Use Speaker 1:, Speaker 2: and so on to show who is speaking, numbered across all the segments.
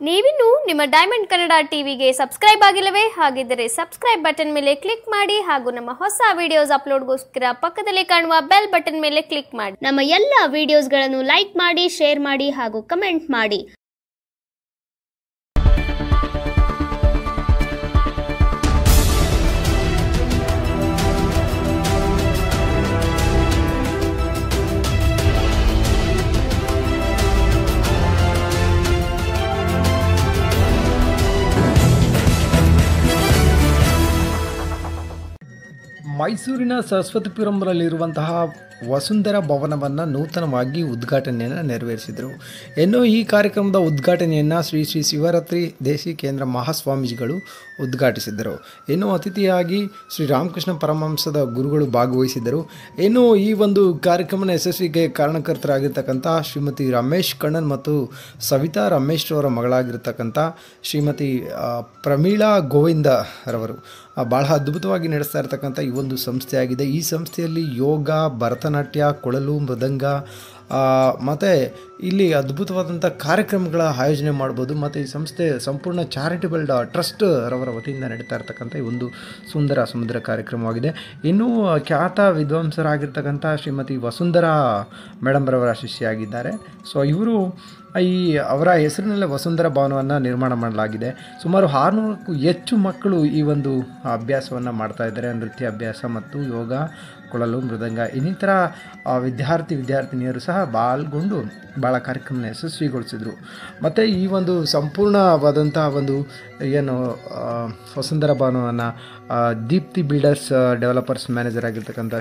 Speaker 1: ನೀವಿನ್ನು ನಿಮ್ಮ ಡೈಮಂಡ್ ಕನ್ನಡ ಟಿವಿಗೆ ಸಬ್ಸ್ಕ್ರೈಬ್ ಆಗಿಲ್ಲವೇ? ಹಾಗಿದ್ದರೆ ಸಬ್ಸ್ಕ್ರೈಬ್ ಬಟನ್ ಮೇಲೆ ಕ್ಲಿಕ್ ಮಾಡಿ ಹಾಗೂ ನಮ್ಮ ಹೊಸ ವಿಡಿಯೋಸ್ ಅಪ್ಲೋಡ್ಗೋಸ್ಕರ ಪಕ್ಕದಲ್ಲಿ ಕಾಣುವ ಬೆಲ್ ಬಟನ್ ಮೇಲೆ ಕ್ಲಿಕ್ ಮಾಡಿ. ನಮ್ಮ ಎಲ್ಲ ವಿಡಿಯೋಸ್ಗಳನ್ನು ಲೈಕ್ ಮಾಡಿ, ಶೇರ್ ಮಾಡಿ ಹಾಗೂ ಕಮೆಂಟ್ ಮಾಡಿ.
Speaker 2: ಮೈಸೂರಿನ ಸರಸ್ವತಿಪುರಂನಲ್ಲಿರುವಂತಹ ವಸುಂಧರಾ ಭವನವನ್ನು ನೂತನವಾಗಿ ಉದ್ಘಾಟನೆಯನ್ನು ನೆರವೇರಿಸಿದರು. ಇನ್ನು ಈ ಕಾರ್ಯಕ್ರಮದ ಉದ್ಘಾಟನೆಯನ್ನು ಶ್ರೀ ಶಿವರಾತ್ರಿ ದೇಶಿ ಕೇಂದ್ರ ಮಹಾಸ್ವಾಮೀಜಿಗಳು ಉದ್ಘಾಟಿಸಿದ್ದರು. ಇನ್ನು ಅತಿಥಿಯಾಗಿ ಶ್ರೀ ರಾಮಕೃಷ್ಣ ಪರಮಹಂಸದ ಗುರುಗಳು ಭಾಗವಹಿಸಿದ್ದರು. ಇನ್ನು ಈ ಒಂದು ಕಾರ್ಯಕ್ರಮದ ಯಶಸ್ವಿಗೆ ಕಾರಣಕರ್ತರಾಗಿರ್ತಕ್ಕಂಥ ಶ್ರೀಮತಿ ರಮೇಶ್ ಕಣ್ಣನ್ ಮತ್ತು ಸವಿತಾ ರಮೇಶ್ ಅವರ ಮಗಳಾಗಿರ್ತಕ್ಕಂಥ ಶ್ರೀಮತಿ ಪ್ರಮೀಳಾ ಗೋವಿಂದ ರವರು ಭಾಳ ಅದ್ಭುತವಾಗಿ ನಡೆಸ್ತಾ ಇರ್ತಕ್ಕಂಥ ಈ ಒಂದು ಸಂಸ್ಥೆಯಾಗಿದೆ. ಈ ಸಂಸ್ಥೆಯಲ್ಲಿ ಯೋಗ, ಭರತನಾಟ್ಯ, ಕೊಳಲು, ಮೃದಂಗ ಮತ್ತು ಇಲ್ಲಿ ಅದ್ಭುತವಾದಂಥ ಕಾರ್ಯಕ್ರಮಗಳ ಆಯೋಜನೆ ಮಾಡ್ಬೋದು. ಮತ್ತು ಈ ಸಂಸ್ಥೆ ಸಂಪೂರ್ಣ ಚಾರಿಟಬಲ್ ಟ್ರಸ್ಟ್ ರವರ ವತಿಯಿಂದ ನಡೀತಾ ಇರ್ತಕ್ಕಂಥ ಈ ಒಂದು ಸುಂದರ ಕಾರ್ಯಕ್ರಮವಾಗಿದೆ. ಇನ್ನೂ ಖ್ಯಾತ ವಿದ್ವಾಂಸರಾಗಿರ್ತಕ್ಕಂಥ ಶ್ರೀಮತಿ ವಸುಂಧರಾ ಮೇಡಮ್ ರವರ ಶಿಷ್ಯೆಯಾಗಿದ್ದಾರೆ. ಸೊ ಇವರು ಅವರ ಹೆಸರಿನಲ್ಲೇ ವಸುಂಧರಾ ಭವನವನ್ನು ನಿರ್ಮಾಣ ಮಾಡಲಾಗಿದೆ. ಸುಮಾರು 600ಕ್ಕೂ ಹೆಚ್ಚು ಮಕ್ಕಳು ಈ ಒಂದು ಅಭ್ಯಾಸವನ್ನು ಮಾಡ್ತಾ ಇದ್ದಾರೆ. ನೃತ್ಯ ಅಭ್ಯಾಸ ಮತ್ತು ಯೋಗ, ಕೊಳಲು, ಮೃದಂಗ ಇನ್ನಿತರ ವಿದ್ಯಾರ್ಥಿನಿಯರು ಸಹ ಪಾಲ್ಗೊಂಡು ಭಾಳ ಕಾರ್ಯಕ್ರಮನ ಯಶಸ್ವಿಗೊಳಿಸಿದರು. ಮತ್ತು ಈ ಒಂದು ಸಂಪೂರ್ಣವಾದಂಥ ಒಂದು ಏನು ವಸುಂಧರಾ ಭವನವನ್ನು ದೀಪ್ತಿ ಬಿಲ್ಡರ್ಸ್ ಡೆವಲಪರ್ಸ್ ಮ್ಯಾನೇಜರ್ ಆಗಿರ್ತಕ್ಕಂಥ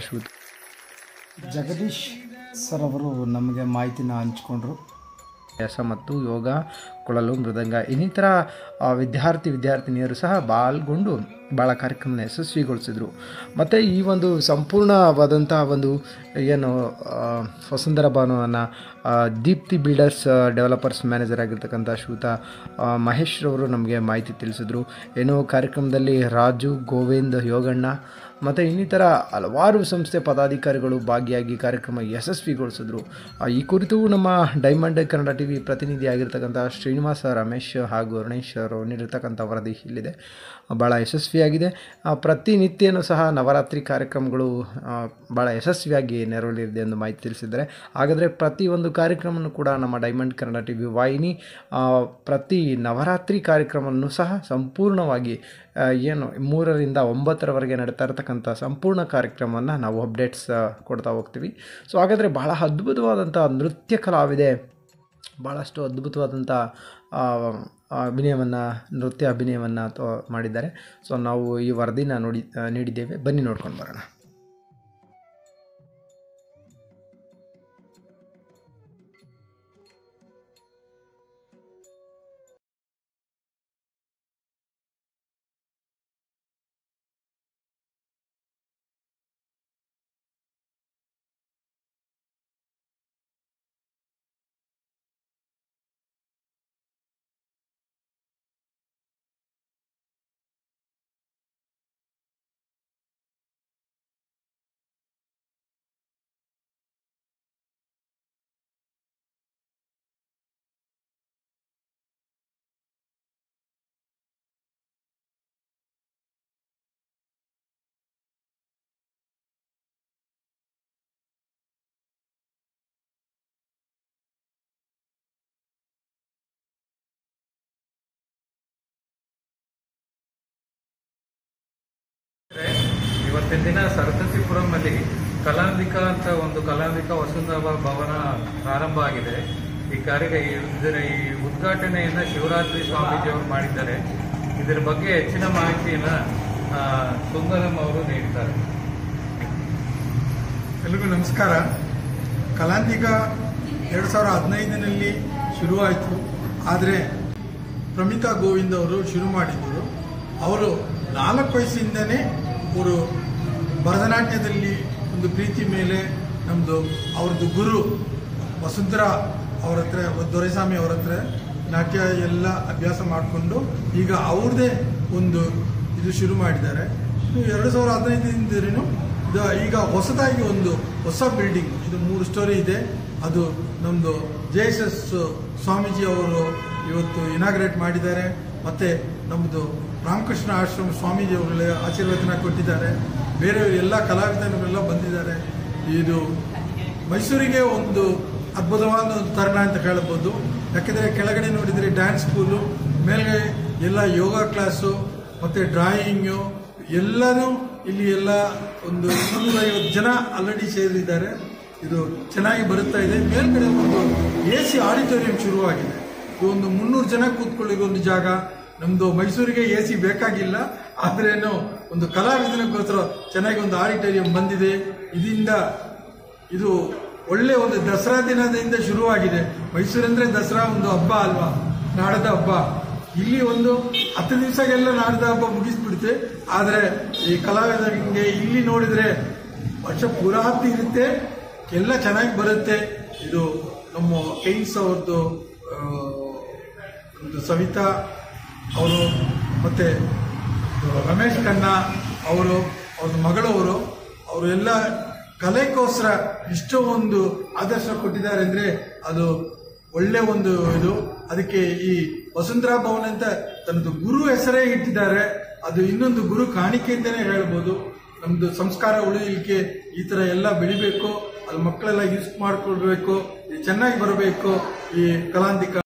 Speaker 2: ಜಗದೀಶ್ ಸರ್ ಅವರು ನಮಗೆ ಮಾಹಿತಿನ ಹಂಚಿಕೊಂಡ್ರು. ಅಭ್ಯಾಸ ಮತ್ತು ಯೋಗ, ಕೊಳಲು, ಮೃದಂಗ ಇನ್ನಿತರ ವಿದ್ಯಾರ್ಥಿನಿಯರು ಸಹ ಪಾಲ್ಗೊಂಡು ಭಾಳ ಕಾರ್ಯಕ್ರಮನ ಯಶಸ್ವಿಗೊಳಿಸಿದರು. ಮತ್ತು ಈ ಒಂದು ಸಂಪೂರ್ಣವಾದಂಥ ಒಂದು ಏನು ವಸುಂಧರಾ ಭವನವನ್ನು ದೀಪ್ತಿ ಬಿಲ್ಡರ್ಸ್ ಡೆವಲಪರ್ಸ್ ಮ್ಯಾನೇಜರ್ ಆಗಿರ್ತಕ್ಕಂಥ ಮಹೇಶ್ ರವರು ನಮಗೆ ಮಾಹಿತಿ ತಿಳಿಸಿದ್ರು. ಏನೋ ಕಾರ್ಯಕ್ರಮದಲ್ಲಿ ರಾಜು, ಗೋವಿಂದ್, ಯೋಗಣ್ಣ ಮತ್ತು ಇನ್ನಿತರ ಹಲವಾರು ಸಂಸ್ಥೆ ಪದಾಧಿಕಾರಿಗಳು ಭಾಗಿಯಾಗಿ ಕಾರ್ಯಕ್ರಮ ಯಶಸ್ವಿಗೊಳಿಸಿದ್ರು. ಈ ಕುರಿತು ನಮ್ಮ ಡೈಮಂಡ್ ಕನ್ನಡ ಟಿವಿ ಪ್ರತಿನಿಧಿ ಆಗಿರ್ತಕ್ಕಂಥ ಶ್ರೀನಿವಾಸ, ರಮೇಶ್ ಹಾಗೂ ಅರುಣೇಶ್ ಅವರು ನೀಡಿರ್ತಕ್ಕಂಥ ವರದಿ ಇಲ್ಲಿದೆ. ಭಾಳ ಯಶಸ್ವಿಯಾಗಿದೆ. ಪ್ರತಿನಿತ್ಯನೂ ಸಹ ನವರಾತ್ರಿ ಕಾರ್ಯಕ್ರಮಗಳು ಭಾಳ ಯಶಸ್ವಿಯಾಗಿ ನೆರವೇರಿದೆ ಎಂದು ಮಾಹಿತಿ ತಿಳಿಸಿದ್ದಾರೆ. ಹಾಗಾದರೆ ಪ್ರತಿಯೊಂದು ಕಾರ್ಯಕ್ರಮವನ್ನು ಕೂಡ ನಮ್ಮ ಡೈಮಂಡ್ ಕನ್ನಡ ಟಿವಿ ವಾಹಿನಿ ಪ್ರತಿ ನವರಾತ್ರಿ ಕಾರ್ಯಕ್ರಮವನ್ನು ಸಹ ಸಂಪೂರ್ಣವಾಗಿ 3ರಿಂದ 9ರವರೆಗೆ ನಡೀತಾ ಇರತಕ್ಕಂಥ ಸಂಪೂರ್ಣ ಕಾರ್ಯಕ್ರಮವನ್ನು ನಾವು ಅಪ್ಡೇಟ್ಸ್ ಕೊಡ್ತಾ ಹೋಗ್ತೀವಿ. ಸೊ ಹಾಗಾದರೆ ಬಹಳ ಅದ್ಭುತವಾದಂಥ ನೃತ್ಯ ಕಲಾವಿದೆ, ಭಾಳಷ್ಟು ಅದ್ಭುತವಾದಂಥ ನೃತ್ಯ ಅಭಿನಯವನ್ನು ಮಾಡಿದ್ದಾರೆ. ಸೊ ನಾವು ಈ ವರದಿನ ನೀಡಿದ್ದೇವೆ. ಬನ್ನಿ ನೋಡ್ಕೊಂಡು ಬರೋಣ.
Speaker 3: ಇವತ್ತಿನ ದಿನ ಸರಸ್ವತಿಪುರಂನಲ್ಲಿ ಕಲಾಂಬಿಕಾ ಅಂತ ಒಂದು ಕಲಾಂಬಿಕಾ ವಸುಂಧರಾ ಭವನ ಪ್ರಾರಂಭ ಆಗಿದೆ. ಇದರ ಈ ಉದ್ಘಾಟನೆಯನ್ನು ಶಿವರಾತ್ರಿ ಸ್ವಾಮೀಜಿ ಅವರು ಮಾಡಿದ್ದಾರೆ. ಇದರ ಬಗ್ಗೆ ಹೆಚ್ಚಿನ ಮಾಹಿತಿಯನ್ನು ಸುಂದರಂ ಅವರು ನೀಡಿದ್ದಾರೆ.
Speaker 4: ಎಲ್ರಿಗೂ ನಮಸ್ಕಾರ. ಕಲಾಂಬಿಕಾ 2015ರಲ್ಲಿ ಶುರುವಾಯಿತು. ಆದರೆ ಪ್ರಮಿತಾ ಗೋವಿಂದ್ ಅವರು ಶುರು ಮಾಡಿದ್ದರು. ಅವರು 4 ವಯಸ್ಸಿಂದನೇ ಅವರು ಭರತನಾಟ್ಯದಲ್ಲಿ ಒಂದು ಪ್ರೀತಿ ಮೇಲೆ ಅವ್ರದ್ದು ಗುರು ವಸುಂಧರಾ ಅವರ ಹತ್ರ, ದೊರೆಸ್ವಾಮಿ ಅವರ ಹತ್ರ ನಾಟ್ಯ ಎಲ್ಲ ಅಭ್ಯಾಸ ಮಾಡಿಕೊಂಡು ಈಗ ಅವ್ರದ್ದೇ ಒಂದು ಇದು ಶುರು ಮಾಡಿದ್ದಾರೆ. 2015ರಿಂದಲೂ ಈಗ ಹೊಸದಾಗಿ ಒಂದು ಹೊಸ ಬಿಲ್ಡಿಂಗ್, ಇದು 3 ಸ್ಟೋರಿ ಇದೆ. ಅದು ನಮ್ಮದು JSS ಸ್ವಾಮೀಜಿ ಅವರು ಇವತ್ತು ಇನಾಗ್ರೇಟ್ ಮಾಡಿದ್ದಾರೆ. ಮತ್ತೆ ನಮ್ಮದು ರಾಮಕೃಷ್ಣ ಆಶ್ರಮ ಸ್ವಾಮೀಜಿಯವರ ಆಶೀರ್ವಾದನ ಕೊಟ್ಟಿದ್ದಾರೆ. ಬೇರೆ ಎಲ್ಲ ಕಲಾವಿದರೆಲ್ಲ ಬಂದಿದ್ದಾರೆ. ಇದು ಮೈಸೂರಿಗೆ ಒಂದು ಅದ್ಭುತವಾದ ಒಂದು ತರುಣ ಅಂತ ಹೇಳಬಹುದು. ಯಾಕೆಂದರೆ ಕೆಳಗಡೆ ನೋಡಿದರೆ ಡ್ಯಾನ್ಸ್ ಸ್ಕೂಲು, ಮೇಲ್ಗಡೆ ಎಲ್ಲ ಯೋಗ ಕ್ಲಾಸು ಮತ್ತು ಡ್ರಾಯಿಂಗು ಎಲ್ಲನೂ ಇಲ್ಲಿ ಎಲ್ಲ ಒಂದು 250 ಜನ ಆಲ್ರೆಡಿ ಸೇರಿದ್ದಾರೆ. ಇದು ಚೆನ್ನಾಗಿ ಬರುತ್ತಾ ಇದೆ. ಮೇಲ್ಗಡೆ ಒಂದು AC ಆಡಿಟೋರಿಯಂ ಶುರುವಾಗಿದೆ. ಇದು ಒಂದು 300 ಜನ ಕೂತ್ಕೊಳ್ಳಿರೋ ಒಂದು ಜಾಗ. ನಮ್ಮದು ಮೈಸೂರಿಗೆ AC ಬೇಕಾಗಿಲ್ಲ, ಆದ್ರೇನು ಒಂದು ಕಲಾವಿದನಿಗೋಸ್ಕರ ಚೆನ್ನಾಗಿ ಒಂದು ಆಡಿಟೋರಿಯಂ ಬಂದಿದೆ. ಇದು ಒಳ್ಳೆ ಒಂದು ದಸರಾ ದಿನದಿಂದ ಶುರುವಾಗಿದೆ. ಮೈಸೂರಂದ್ರೆ ದಸರಾ ಒಂದು ಹಬ್ಬ ಅಲ್ವಾ, ನಾಡದ ಹಬ್ಬ. ಇಲ್ಲಿ ಒಂದು 10 ದಿವಸಗೆಲ್ಲ ನಾಡದ ಹಬ್ಬ ಮುಗಿಸ್ಬಿಡುತ್ತೆ. ಆದರೆ ಈ ಕಲಾವಿದರಿಗೆ ಇಲ್ಲಿ ನೋಡಿದ್ರೆ ವರ್ಷ ಪೂರಾತಿ ಇರುತ್ತೆ, ಎಲ್ಲ ಚೆನ್ನಾಗಿ ಬರುತ್ತೆ. ಇದು ನಮ್ಮ ಕೈನ್ಸ್ ಅವ್ರದ್ದು ಒಂದು ಸವಿತಾ ಅವರು ಮತ್ತೆ ರಮೇಶ್ ಖನ್ನಾ ಅವರು, ಅವ್ರ ಮಗಳವರು, ಅವರು ಎಲ್ಲ ಕಲೆಗೋಸ್ಕರ ಇಷ್ಟೋ ಒಂದು ಆದರ್ಶ ಕೊಟ್ಟಿದ್ದಾರೆ ಅಂದ್ರೆ ಅದು ಒಳ್ಳೆ ಒಂದು ಇದು. ಅದಕ್ಕೆ ಈ ವಸುಂಧರಾ ಭವನ ಅಂತ ತನ್ನದು ಗುರು ಹೆಸರೇ ಇಟ್ಟಿದ್ದಾರೆ. ಅದು ಇನ್ನೊಂದು ಗುರು ಕಾಣಿಕೆ ಅಂತಾನೆ ಹೇಳ್ಬೋದು. ನಮ್ದು ಸಂಸ್ಕಾರ ಉಳಿಲಿಕ್ಕೆ ಈ ತರ ಎಲ್ಲ ಬೆಳಿಬೇಕು, ಅಲ್ಲಿ ಮಕ್ಕಳೆಲ್ಲ ಯೂಸ್ ಮಾಡ್ಕೊಳ್ಬೇಕು, ಚೆನ್ನಾಗಿ ಬರಬೇಕು ಈ ಕಲಾಂತಿಕ